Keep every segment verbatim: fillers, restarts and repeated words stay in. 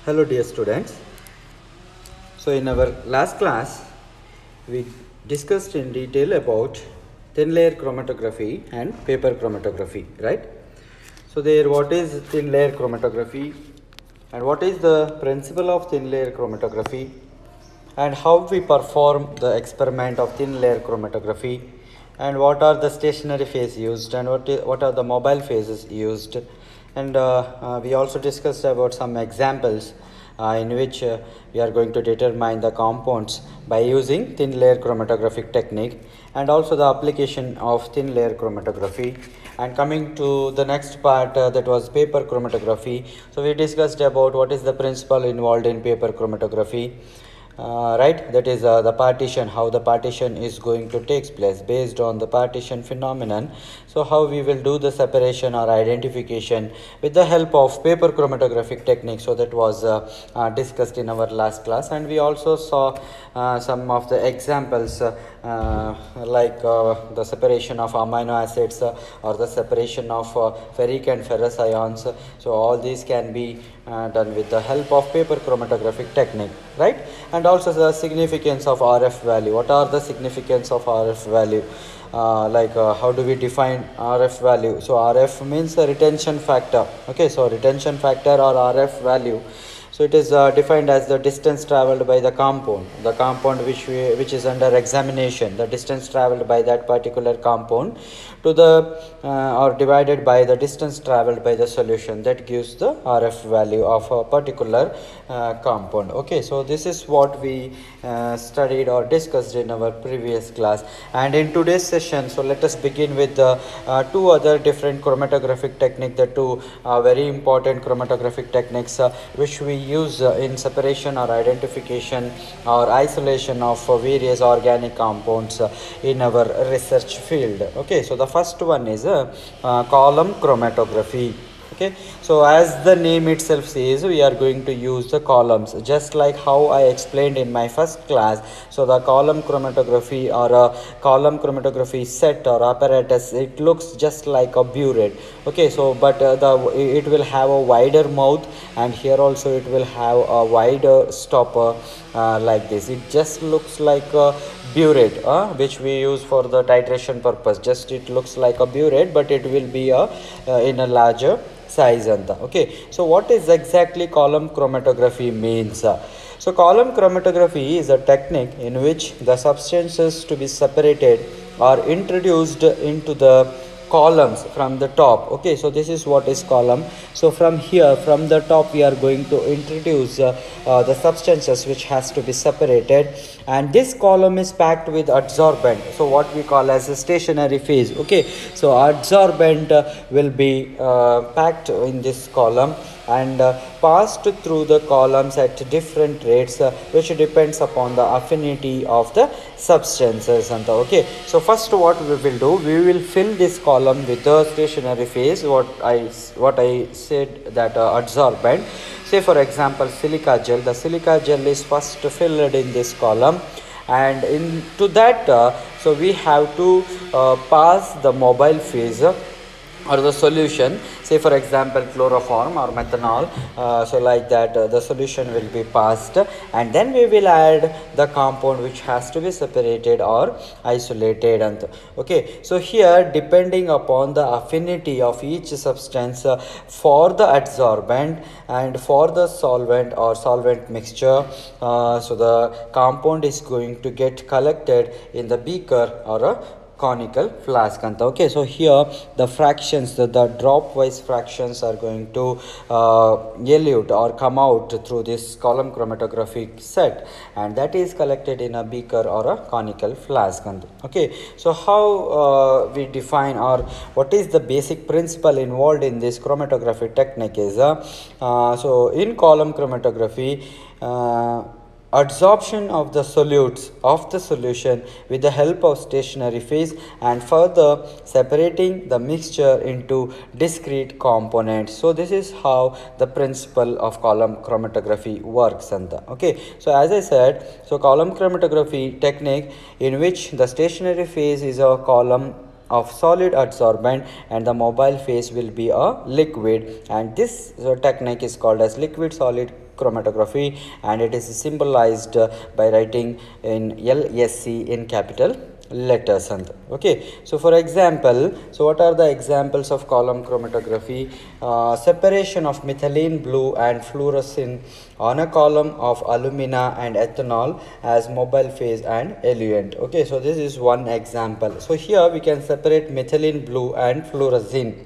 Hello dear students. So in our last class we discussed in detail about thin layer chromatography and paper chromatography, right? So there, what is thin layer chromatography and what is the principle of thin layer chromatography and how we perform the experiment of thin layer chromatography and what are the stationary phase used and what, is, what are the mobile phases used. And uh, uh, we also discussed about some examples uh, in which uh, we are going to determine the compounds by using thin layer chromatographic technique, and also the application of thin layer chromatography. And coming to the next part, uh, that was paper chromatography. So we discussed about what is the principle involved in paper chromatography. Uh, right, that is uh, the partition, how the partition is going to take place based on the partition phenomenon. So how we will do the separation or identification with the help of paper chromatographic technique. So that was uh, uh, discussed in our last class, and we also saw uh, some of the examples uh, uh, like uh, the separation of amino acids uh, or the separation of uh, ferric and ferrous ions. So all these can be uh, done with the help of paper chromatographic technique, right? And also the significance of R F value. What are the significance of R F value? Uh, like uh, how do we define R F value? So R F means a retention factor. Okay, so retention factor or R F value. So it is uh, defined as the distance traveled by the compound, the compound which we, which is under examination, the distance traveled by that particular compound to the uh, or divided by the distance traveled by the solution, that gives the R F value of a particular uh, compound. Okay, so this is what we uh, studied or discussed in our previous class, and in today's session, so let us begin with the uh, two other different chromatographic technique, the two uh, very important chromatographic techniques uh, which we use uh, in separation or identification or isolation of uh, various organic compounds uh, in our research field. Okay, so the first one is uh, uh, column chromatography. Okay, so as the name itself says, we are going to use the columns, just like how I explained in my first class. So the column chromatography or a column chromatography set or apparatus, it looks just like a burette. Okay, so but uh, the it will have a wider mouth, and here also it will have a wider stopper uh, like this. It just looks like a burette uh, which we use for the titration purpose. Just it looks like a burette, but it will be a uh, in a larger size anta. Okay, so what is exactly column chromatography means? So column chromatography is a technique in which the substances to be separated are introduced into the columns from the top. Okay, so this is what is column. So from here, from the top, we are going to introduce uh, uh, the substances which has to be separated, and this column is packed with adsorbent, so what we call as a stationary phase. Okay, so adsorbent uh, will be uh, packed in this column and uh, passed through the columns at different rates uh, which depends upon the affinity of the substances. And okay, so first what we will do, we will fill this column with the stationary phase, what I what I said, that uh, adsorbent. Say for example silica gel, the silica gel is first filled in this column, and into that uh, so we have to uh, pass the mobile phase uh, or the solution. Say for example chloroform or methanol, uh, so like that uh, the solution will be passed, and then we will add the compound which has to be separated or isolated. And okay, so here depending upon the affinity of each substance uh, for the adsorbent and for the solvent or solvent mixture, uh, so the compound is going to get collected in the beaker or a conical flask. Okay, so here the fractions, the, the drop wise fractions are going to uh, elute or come out through this column chromatographic set, and that is collected in a beaker or a conical flask. Okay, so how uh, we define or what is the basic principle involved in this chromatography technique is uh, uh, so in column chromatography, uh, adsorption of the solutes of the solution with the help of stationary phase, and further separating the mixture into discrete components. So this is how the principle of column chromatography works. And okay, so as I said, so column chromatography technique in which the stationary phase is a column of solid adsorbent and the mobile phase will be a liquid, and this uh, technique is called as liquid solid chromatography, and it is symbolized uh, by writing in L S C in capital letters. And okay, so for example, so what are the examples of column chromatography? Uh, separation of methylene blue and fluorescein on a column of alumina and ethanol as mobile phase and eluent. Okay, so this is one example. So here we can separate methylene blue and fluorescein.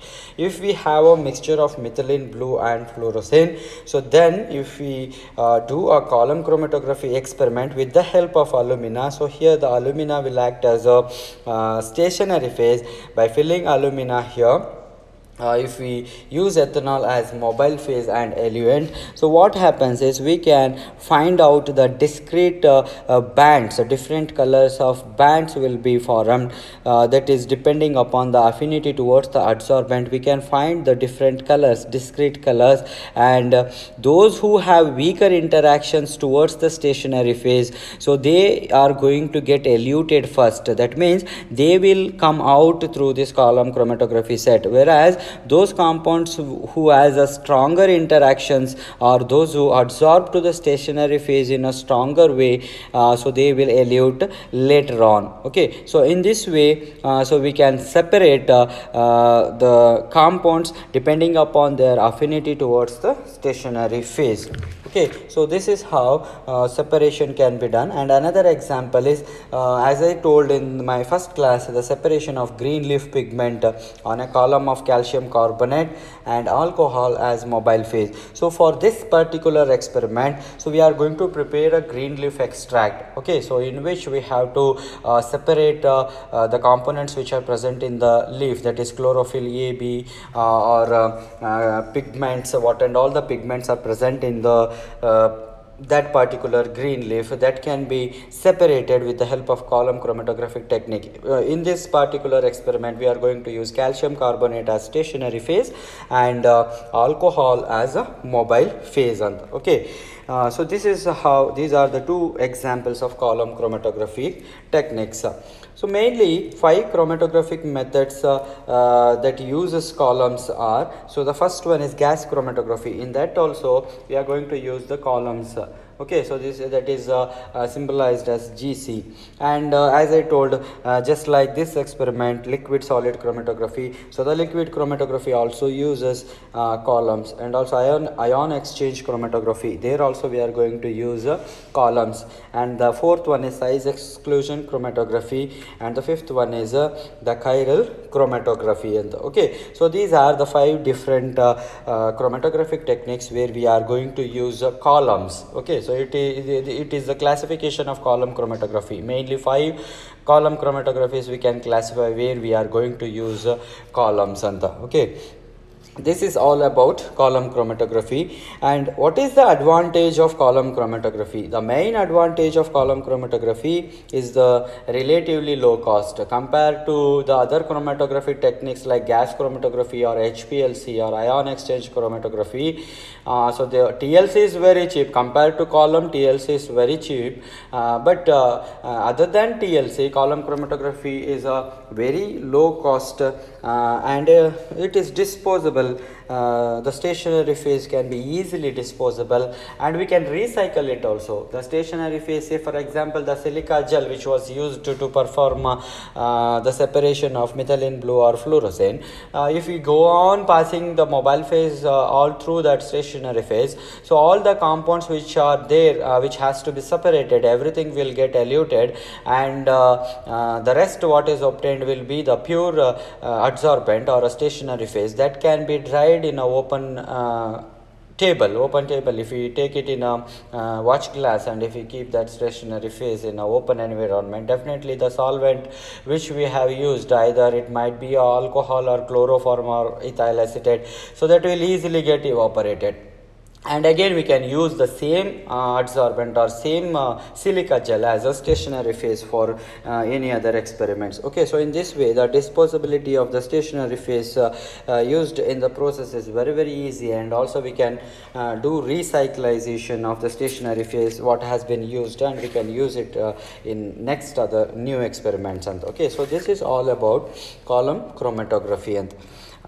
If we have a mixture of methylene blue and fluorescein, so then if we uh, do a column chromatography experiment with the help of alumina, so here the alumina will act as a uh, stationary phase by filling alumina here. Uh, if we use ethanol as mobile phase and eluent, so what happens is we can find out the discrete uh, uh, bands, uh, different colors of bands will be formed, uh, that is depending upon the affinity towards the adsorbent. We can find the different colors, discrete colors, and uh, those who have weaker interactions towards the stationary phase, so they are going to get eluted first. That means they will come out through this column chromatography set, whereas those compounds who has a stronger interactions or those who adsorb to the stationary phase in a stronger way, uh, so they will elute later on. Okay, so in this way, uh, so we can separate uh, uh, the compounds depending upon their affinity towards the stationary phase. Okay, so this is how uh, separation can be done. And another example is, uh, as I told in my first class, the separation of green leaf pigment uh, on a column of calcium carbonate and alcohol as mobile phase. So for this particular experiment, so we are going to prepare a green leaf extract. Okay, so in which we have to uh, separate uh, uh, the components which are present in the leaf, that is chlorophyll A, B, uh, or uh, uh, pigments, what and all the pigments are present in the Uh, that particular green leaf, that can be separated with the help of column chromatographic technique. Uh, in this particular experiment, we are going to use calcium carbonate as stationary phase and uh, alcohol as a mobile phase. Okay, uh, so this is how, these are the two examples of column chromatography techniques. So mainly five chromatographic methods uh, uh, that uses columns are, so the first one is gas chromatography. In that also we are going to use the columns. Okay, so this that is uh, uh, symbolized as G C. And uh, as I told, uh, just like this experiment, liquid solid chromatography, so the liquid chromatography also uses uh, columns. And also ion ion exchange chromatography, there also we are going to use uh, columns. And the fourth one is size exclusion chromatography, and the fifth one is uh, the chiral chromatography. And okay, so these are the five different uh, uh, chromatographic techniques where we are going to use uh, columns. Okay, so it is, it is the classification of column chromatography. Mainly five column chromatographies we can classify where we are going to use uh, columns. And the, okay, this is all about column chromatography. And what is the advantage of column chromatography? The main advantage of column chromatography is the relatively low cost compared to the other chromatography techniques like gas chromatography or H P L C or ion exchange chromatography. Uh, so the T L C is very cheap compared to column. T L C is very cheap, uh, but uh, uh, other than T L C, column chromatography is a very low cost uh, and uh, it is disposable. Uh, the stationary phase can be easily disposable, and we can recycle it also. The stationary phase, say for example the silica gel which was used to, to perform uh, uh, the separation of methylene blue or fluorescein, uh, if we go on passing the mobile phase uh, all through that stationary phase, so all the compounds which are there uh, which has to be separated, everything will get eluted, and uh, uh, the rest what is obtained will be the pure uh, uh, adsorbent or a stationary phase that can be dried in a open uh, table open table if we take it in a uh, watch glass, and if we keep that stationary phase in an open environment, definitely the solvent which we have used, either it might be alcohol or chloroform or ethyl acetate, so that will easily get evaporated. And again we can use the same uh, adsorbent or same uh, silica gel as a stationary phase for uh, any other experiments. Okay, so in this way the disposability of the stationary phase uh, uh, used in the process is very very easy, and also we can uh, do recyclization of the stationary phase what has been used, and we can use it uh, in next other new experiments. And okay, so this is all about column chromatography. And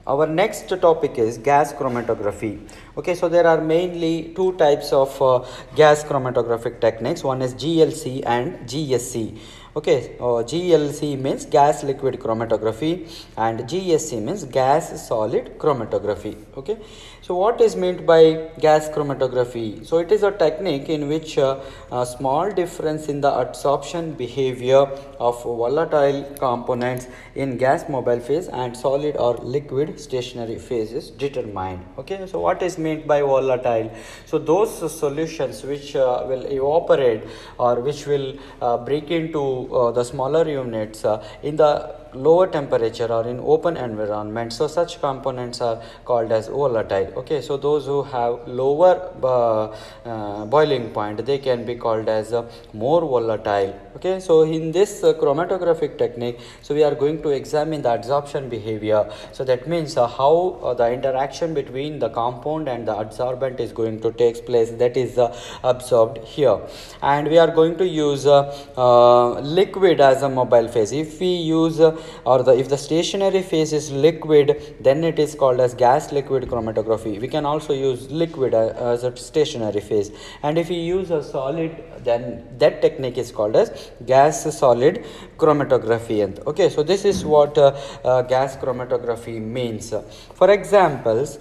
our next topic is gas chromatography. Okay, so there are mainly two types of uh, gas chromatographic techniques. One is G L C and G S C. Okay, uh, G L C means gas liquid chromatography and G S C means gas solid chromatography. Okay, so what is meant by gas chromatography? So it is a technique in which uh, a small difference in the absorption behavior of volatile components in gas mobile phase and solid or liquid stationary phase is determined. Okay, so what is meant by volatile? So those uh, solutions which uh, will evaporate or which will uh, break into uh, the smaller units uh, in the lower temperature or in open environment, so such components are called as volatile. Okay, so those who have lower uh, uh, boiling point, they can be called as uh, more volatile. Okay, so in this uh, chromatographic technique, so we are going to examine the adsorption behavior. So that means uh, how uh, the interaction between the compound and the adsorbent is going to take place, that is uh, absorbed here. And we are going to use uh, uh, liquid as a mobile phase. If we use uh, or the if the stationary phase is liquid, then it is called as gas liquid chromatography. We can also use liquid uh, as a stationary phase, and if we use a solid, then that technique is called as gas solid chromatography. And okay, so this is what uh, uh, gas chromatography means. For examples,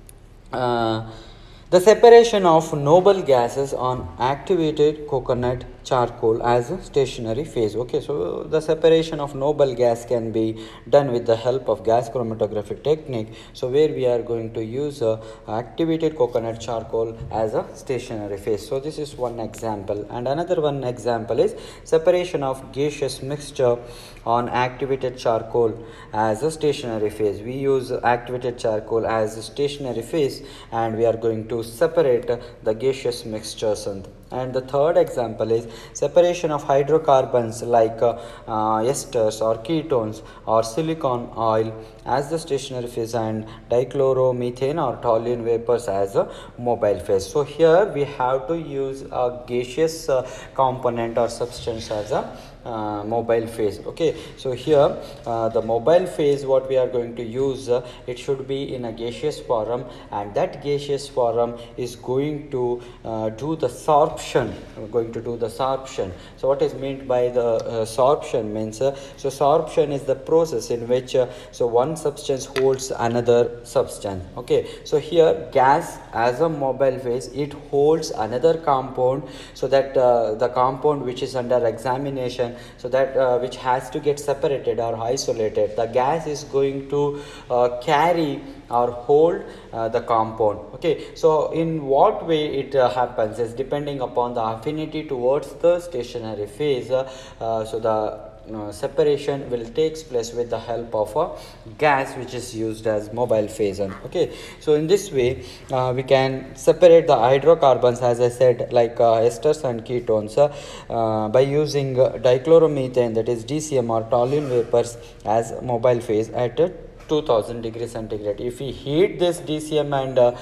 uh, the separation of noble gases on activated coconut charcoal as a stationary phase. Okay, so the separation of noble gas can be done with the help of gas chromatographic technique. So where we are going to use uh, activated coconut charcoal as a stationary phase. So this is one example, and another one example is separation of gaseous mixture on activated charcoal as a stationary phase. We use activated charcoal as a stationary phase, and we are going to separate uh, the gaseous mixtures. And And the third example is separation of hydrocarbons like uh, uh, esters or ketones or silicon oil as the stationary phase and dichloromethane or toluene vapors as a mobile phase. So here we have to use a gaseous uh, component or substance as a uh, mobile phase. Okay, so here uh, the mobile phase, what we are going to use, uh, it should be in a gaseous form, and that gaseous form is going to uh, do the sorption. We're going to do the sorption. So what is meant by the uh, sorption means, uh, so sorption is the process in which uh, so one substance holds another substance. Okay, so here gas as a mobile phase, it holds another compound, so that uh, the compound which is under examination, so that uh, which has to get separated or isolated, the gas is going to uh, carry or hold uh, the compound. Okay, so in what way it uh, happens is depending upon the affinity towards the stationary phase. Uh, uh, so the Uh, separation will takes place with the help of a gas which is used as mobile phase. And okay, so in this way uh, we can separate the hydrocarbons, as I said, like uh, esters and ketones uh, uh, by using uh, dichloromethane, that is D C M, or toluene vapors as mobile phase at uh, two thousand degrees centigrade. If we heat this D C M and uh,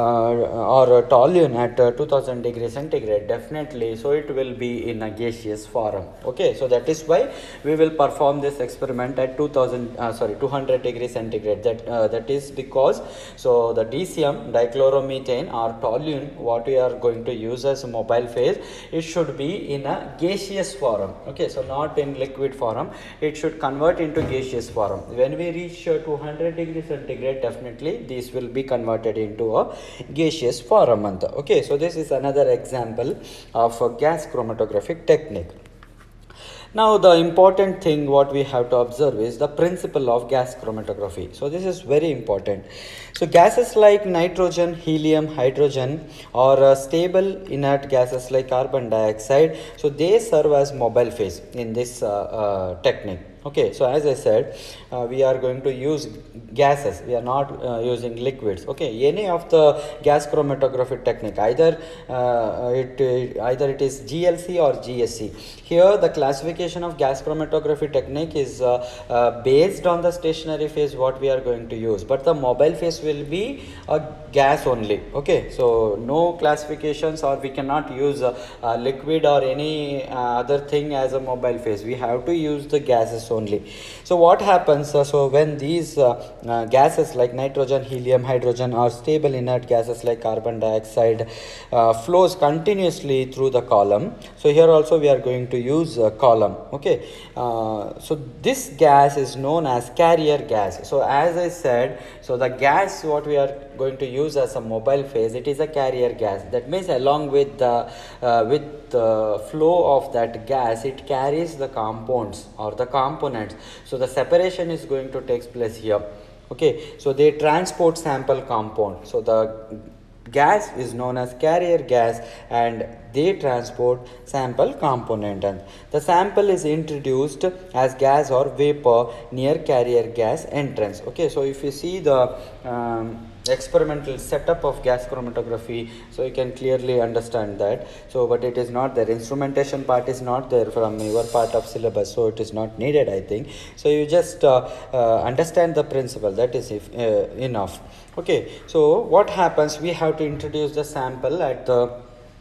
uh, or uh, toluene at uh, two thousand degrees centigrade, definitely so it will be in a gaseous form. Okay, so that is why we will perform this experiment at two thousand uh, sorry two hundred degrees centigrade. That uh, that is because so the D C M, dichloromethane, or toluene, what we are going to use as a mobile phase, it should be in a gaseous form. Okay, so not in liquid form, it should convert into gaseous form. When we reach uh, two hundred degrees centigrade, definitely this will be converted into a gaseous form. Okay, so this is another example of a gas chromatographic technique. Now the important thing what we have to observe is the principle of gas chromatography. So this is very important. So gases like nitrogen, helium, hydrogen, or uh, stable inert gases like carbon dioxide, so they serve as mobile phase in this uh, uh, technique. Okay, so as I said, uh, we are going to use gases, we are not uh, using liquids. Okay, any of the gas chromatography technique, either uh, it, it either it is G L C or G S C. Here the classification of gas chromatography technique is uh, uh, based on the stationary phase what we are going to use, but the mobile phase will be a gas only. Okay, so no classifications, or we cannot use a, a liquid or any uh, other thing as a mobile phase. We have to use the gases gases only. So what happens, uh, so when these uh, uh, gases like nitrogen, helium, hydrogen, or stable inert gases like carbon dioxide uh, flows continuously through the column. So here also we are going to use a column. Okay, uh, so this gas is known as carrier gas. So as I said, so the gas what we are going to use as a mobile phase, it is a carrier gas. That means along with the uh, with the flow of that gas, it carries the compounds or the components. So the separation is going to take place here. Okay, so they transport sample compound. So the gas is known as carrier gas and they transport sample component, and the sample is introduced as gas or vapor near carrier gas entrance. Okay, so if you see the um, experimental setup of gas chromatography, so you can clearly understand that. So but it is not there, instrumentation part is not there from your part of syllabus, so it is not needed, I think. So you just uh, uh, understand the principle, that is if, uh, enough. Okay, so what happens, we have to introduce the sample at the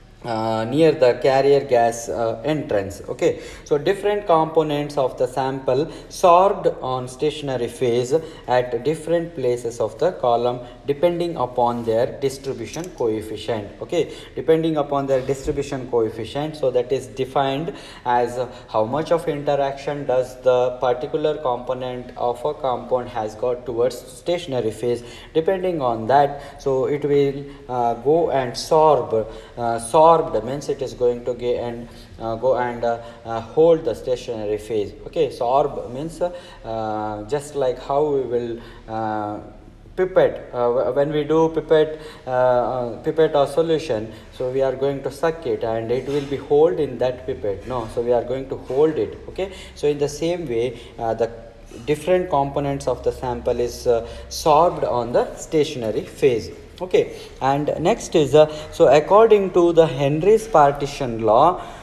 Uh, near the carrier gas uh, entrance. Okay, so different components of the sample sorbed on stationary phase at different places of the column depending upon their distribution coefficient. Okay, depending upon their distribution coefficient, so that is defined as uh, how much of interaction does the particular component of a compound has got towards stationary phase. Depending on that, so it will uh, go and sorb uh, sorb Sorbed means it is going to get and uh, go and uh, uh, hold the stationary phase. Okay, sorb means uh, uh, just like how we will uh, pipette, uh, when we do pipette uh, pipette or solution, so we are going to suck it and it will be hold in that pipette. No, so we are going to hold it. Okay, so in the same way uh, the different components of the sample is uh, sorbed on the stationary phase. Okay, and next is uh, so according to the Henry's partition law,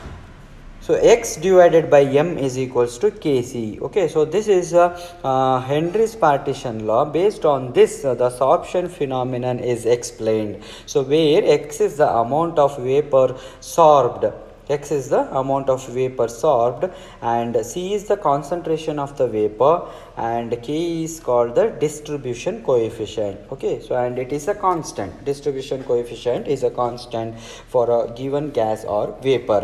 so x divided by m is equals to kc. Okay, so this is uh, uh, Henry's partition law. Based on this, uh, the sorption phenomenon is explained. So where x is the amount of vapor sorbed, x is the amount of vapor sorbed, and c is the concentration of the vapor, and k is called the distribution coefficient. Okay, so and it is a constant. Distribution coefficient is a constant for a given gas or vapor.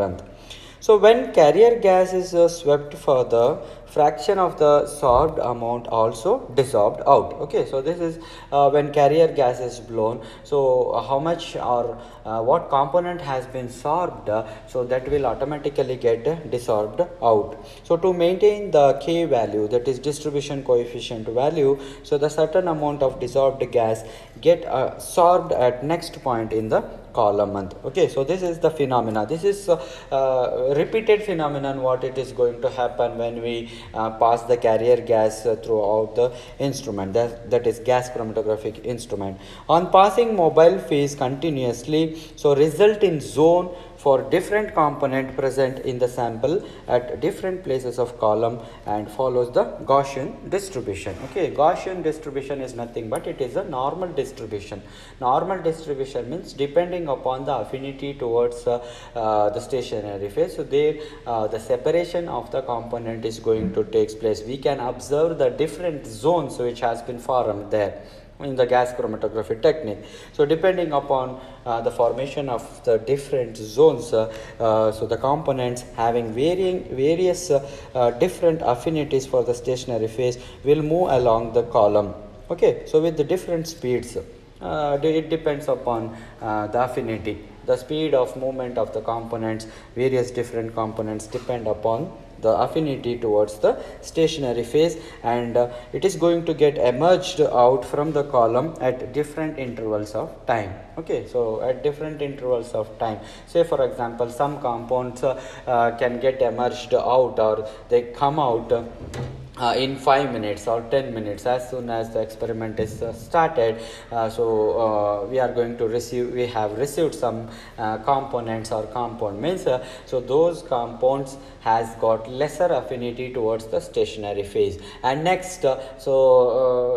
So when carrier gas is uh, swept further, fraction of the sorbed amount also dissolved out. Okay, so this is uh, when carrier gas is blown, so uh, how much or uh, what component has been sorbed, uh, so that will automatically get uh, dissolved out. So to maintain the k value, that is distribution coefficient value, so the certain amount of dissolved gas get uh, sorbed at next point in the column. Okay, so this is the phenomena. This is uh, uh, repeated phenomenon what it is going to happen when we uh, pass the carrier gas uh, throughout the instrument, that, that is gas chromatographic instrument. On passing mobile phase continuously, so result in zone for different component present in the sample at different places of column and follows the Gaussian distribution. Okay, Gaussian distribution is nothing but it is a normal distribution. Normal distribution means depending upon the affinity towards uh, uh, the stationary phase, so there uh, the separation of the component is going to take place. We can observe the different zones which has been formed there in the gas chromatography technique. So depending upon uh, the formation of the different zones, uh, uh, so the components having varying various uh, uh, different affinities for the stationary phase will move along the column. Okay, so with the different speeds, uh, it depends upon uh, the affinity, the speed of movement of the components. Various different components depend upon the affinity towards the stationary phase, and uh, it is going to get emerged out from the column at different intervals of time. Okay, so at different intervals of time, say for example some compounds uh, uh, can get emerged out or they come out uh, Uh, in five minutes or ten minutes as soon as the experiment is uh, started. Uh, so uh, we are going to receive, we have received some uh, components or compound means uh, so those compounds has got lesser affinity towards the stationary phase. And next uh, so uh,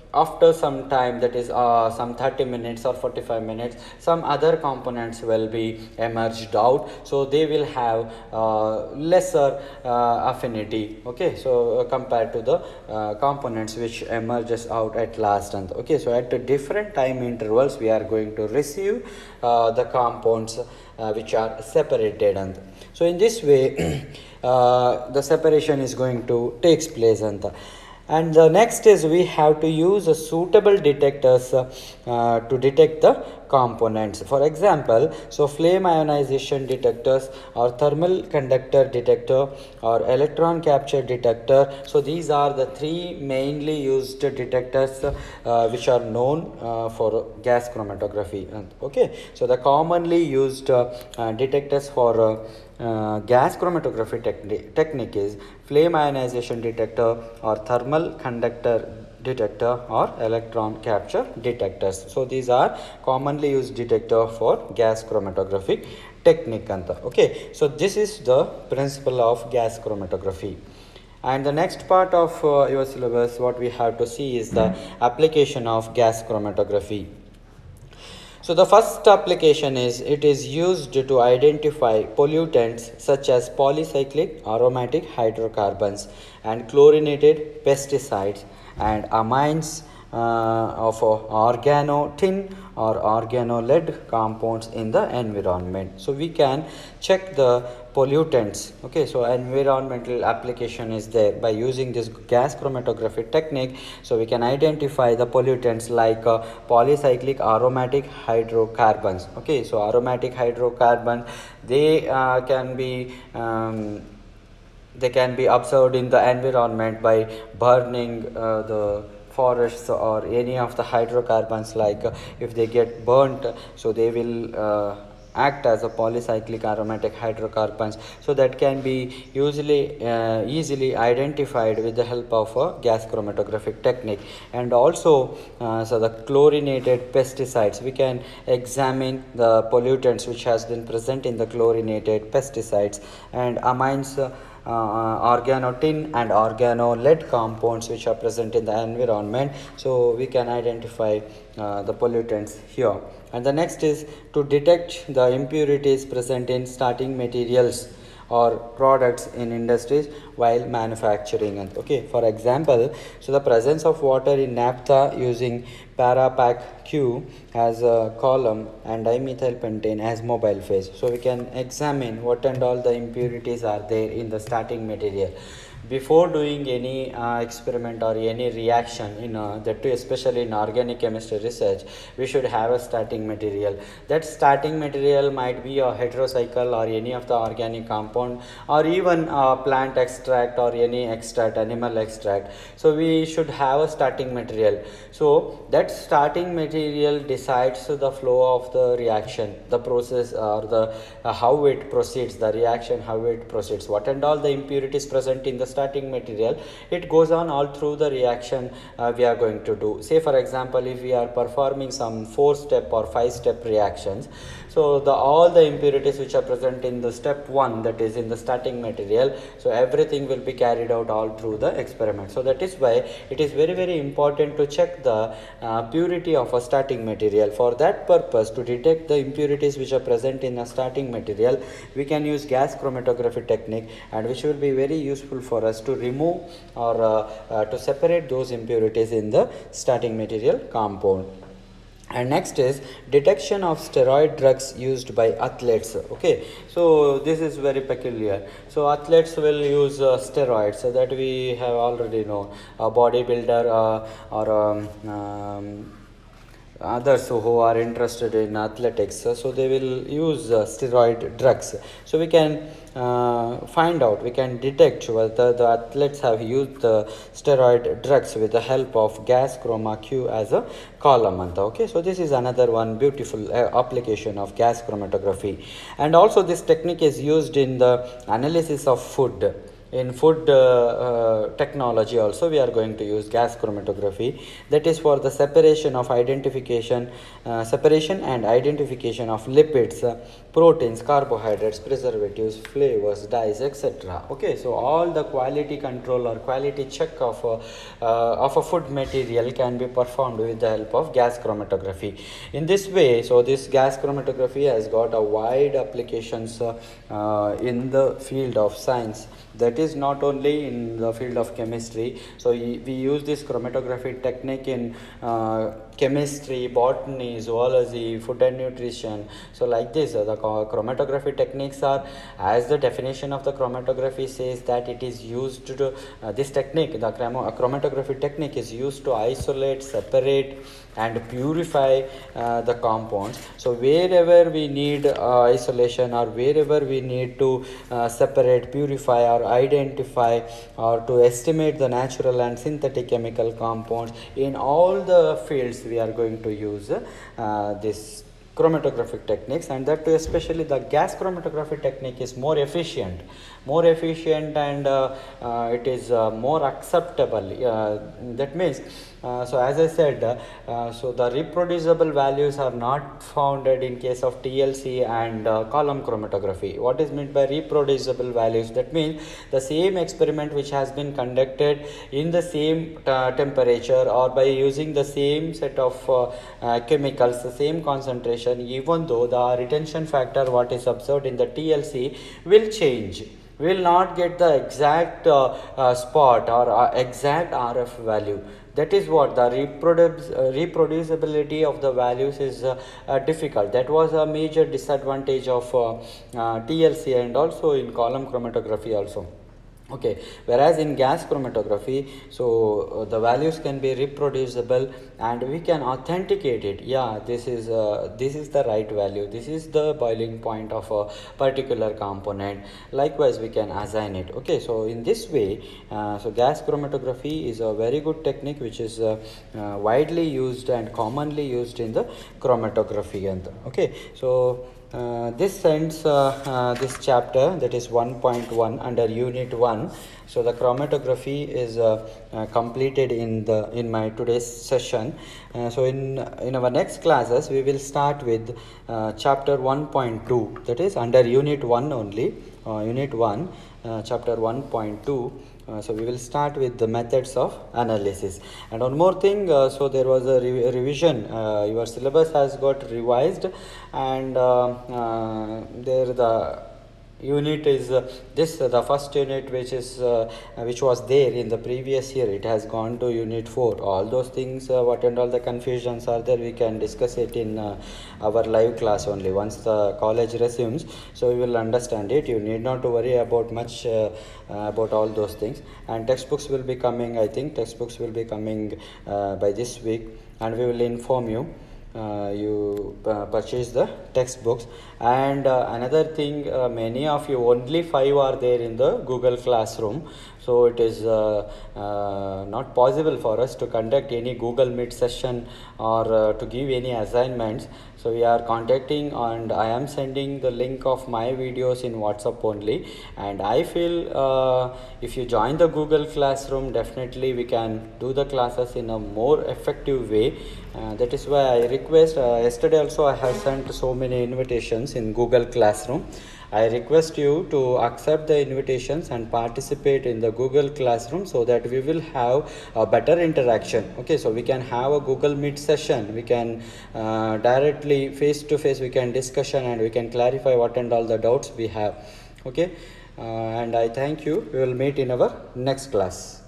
after some time, that is uh, some thirty minutes or forty-five minutes, some other components will be emerged out, so they will have uh, lesser uh, affinity, okay, so uh, compared to the uh, components which emerges out at last. And okay, so at different time intervals we are going to receive uh, the compounds uh, which are separated. And so in this way uh, the separation is going to takes place. And and the next is we have to use a suitable detectors uh, uh, to detect the components. For example, so flame ionization detectors or thermal conductor detector or electron capture detector. So these are the three mainly used detectors uh, which are known uh, for gas chromatography. And okay, so the commonly used uh, uh, detectors for uh, Uh, gas chromatography techni technique is flame ionization detector or thermal conductor detector or electron capture detectors. So these are commonly used detector for gas chromatography technique. Anta. Okay, so this is the principle of gas chromatography. And the next part of uh, your syllabus, what we have to see is the application of gas chromatography. So the first application is it is used to identify pollutants such as polycyclic aromatic hydrocarbons and chlorinated pesticides and amines uh, of uh, organotin or organo-lead compounds in the environment. So we can check the pollutants. Okay, so environmental application is there by using this gas chromatography technique. So we can identify the pollutants like uh, polycyclic aromatic hydrocarbons. Okay, so aromatic hydrocarbon, they uh, can be um, they can be observed in the environment by burning uh, the forests or any of the hydrocarbons. Like uh, if they get burnt, so they will uh, act as a polycyclic aromatic hydrocarbons. So that can be usually uh, easily identified with the help of a gas chromatographic technique. And also uh, so the chlorinated pesticides, we can examine the pollutants which has been present in the chlorinated pesticides and amines uh, uh, organotin and organo-lead compounds which are present in the environment. So we can identify uh, the pollutants here. And the next is to detect the impurities present in starting materials or products in industries while manufacturing. And okay, for example, so the presence of water in naphtha using Parapac Q as a column and dimethyl pentane as mobile phase. So we can examine what and all the impurities are there in the starting material. Before doing any uh, experiment or any reaction in uh, that too especially in organic chemistry research, we should have a starting material. That starting material might be a heterocycle or any of the organic compound or even a plant extract or any extract, animal extract. So we should have a starting material. So that starting material decides the flow of the reaction, the process or the uh, how it proceeds, the reaction, how it proceeds, what and all the impurities present in the starting material. It goes on all through the reaction uh, we are going to do. Say for example, if we are performing some four step or five step reactions, so the all the impurities which are present in the step one, that is in the starting material, so everything will be carried out all through the experiment. So that is why it is very very important to check the uh, purity of a starting material. For that purpose, to detect the impurities which are present in a starting material, we can use gas chromatography technique, and which will be very useful for us to remove or uh, uh, to separate those impurities in the starting material compound. And next is detection of steroid drugs used by athletes. Okay, so this is very peculiar. So athletes will use uh, steroids, so that we have already known. A bodybuilder uh, or um, um, others who are interested in athletics, so they will use uh, steroid drugs. So we can uh, find out, we can detect whether the athletes have used the steroid drugs with the help of gas chroma Q as a column. Okay, so this is another one beautiful uh, application of gas chromatography. And also this technique is used in the analysis of food. in food uh, uh, technology also we are going to use gas chromatography. That is for the separation of identification, uh, separation and identification of lipids, uh, proteins, carbohydrates, preservatives, flavors, dyes, et cetera. Okay, so all the quality control or quality check of a, uh, of a food material can be performed with the help of gas chromatography. In this way, so this gas chromatography has got a wide applications uh, uh, in the field of science. That is not only in the field of chemistry. So we use this chromatography technique in uh, chemistry, botany, zoology, food and nutrition. So like this, uh, the chromatography techniques are, as the definition of the chromatography says, that it is used to, uh, this technique, the chromatography technique is used to isolate, separate and purify uh, the compounds. So wherever we need uh, isolation, or wherever we need to uh, separate, purify or identify, or to estimate the natural and synthetic chemical compounds, in all the fields we are going to use uh, this chromatographic techniques, and that too especially the gas chromatography technique is more efficient more efficient and uh, uh, it is uh, more acceptable. Uh, that means uh, so as I said, uh, so the reproducible values are not founded in case of T L C and uh, column chromatography. What is meant by reproducible values? That means the same experiment which has been conducted in the same uh, temperature, or by using the same set of uh, uh, chemicals, the same concentration, even though the retention factor what is observed in the T L C will change, will not get the exact uh, uh, spot or uh, exact R F value. That is what the reproduce, uh, reproducibility of the values is uh, uh, difficult. That was a major disadvantage of uh, uh, T L C and also in column chromatography also. Okay, whereas in gas chromatography, so uh, the values can be reproducible and we can authenticate it. Yeah, this is uh, this is the right value, this is the boiling point of a particular component. Likewise we can assign it. Okay, so in this way, uh, so gas chromatography is a very good technique which is uh, uh, widely used and commonly used in the chromatography. And okay, so Uh, this ends uh, uh, this chapter, that is one point one under unit one. So the chromatography is uh, uh, completed in the in my today's session. Uh, so in in our next classes we will start with uh, chapter one point two, that is under unit one only, uh, unit one, uh, chapter one point two. Uh, so we will start with the methods of analysis. And one more thing, uh, so there was a re revision, uh, your syllabus has got revised, and uh, uh, there the unit is uh, this uh, the first unit which is uh, which was there in the previous year, it has gone to unit four. All those things, uh, what and all the confusions are there, we can discuss it in uh, our live class only once the college resumes. So we will understand it. You need not to worry about much uh, uh, about all those things. And textbooks will be coming, I think textbooks will be coming uh, by this week, and we will inform you. Uh, you uh, purchase the textbooks. And uh, another thing, uh, many of you, only five are there in the Google Classroom, so it is uh, uh, not possible for us to conduct any Google Meet session or uh, to give any assignments. So we are contacting, and I am sending the link of my videos in WhatsApp only. And I feel uh, if you join the Google Classroom, definitely we can do the classes in a more effective way. Uh, that is why I request, uh, yesterday also I have sent so many invitations in Google Classroom. I request you to accept the invitations and participate in the Google Classroom, so that we will have a better interaction. Okay, so we can have a Google Meet session, we can uh, directly face to face, we can discussion, and we can clarify what and all the doubts we have. Okay, uh, and I thank you. We will meet in our next class.